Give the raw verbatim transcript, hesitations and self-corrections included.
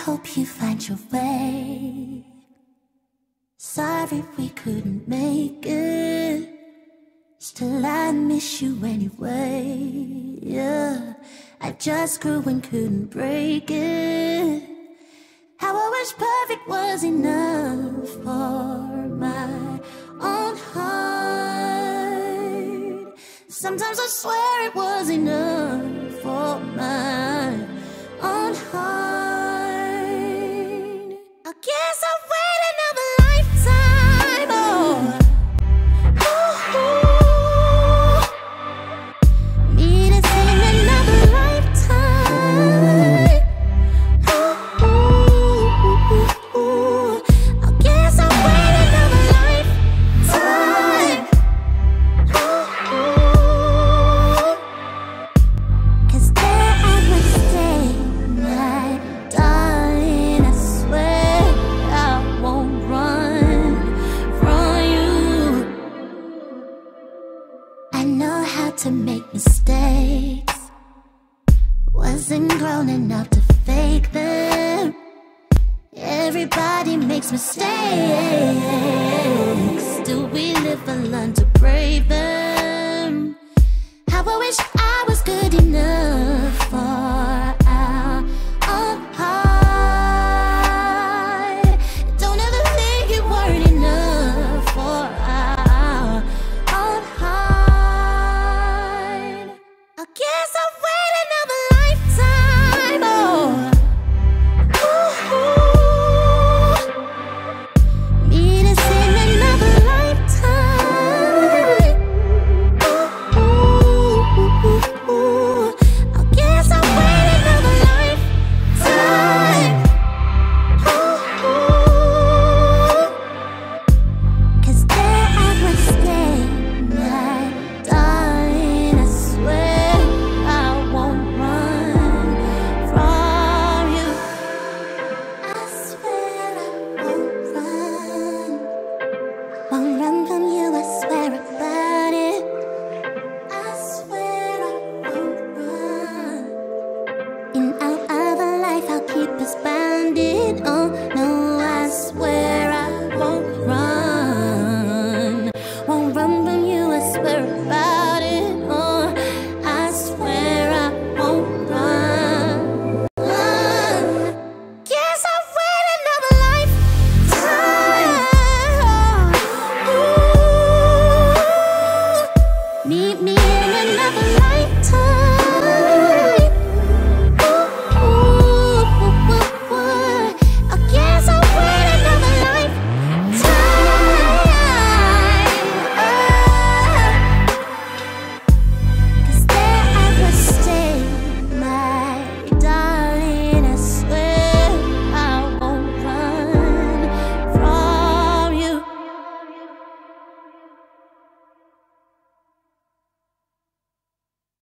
hope you find your way. Sorry we couldn't make it, still I miss you anyway. Yeah, I just grew and couldn't break it. How I wish perfect was enough for my own heart. Sometimes I swear it was enough for my own heart. I guess I'll wait another lifetime. Oh, ooh, ooh. Need to sing another lifetime. Ooh, ooh, ooh. I guess I'll wait another lifetime. Ooh, ooh. 'Cause there I will stay, my darling. I swear I won't run from you. I know how to make mistakes, wasn't grown enough to fake them. Everybody makes mistakes, do we live and learn to brave them? How I wish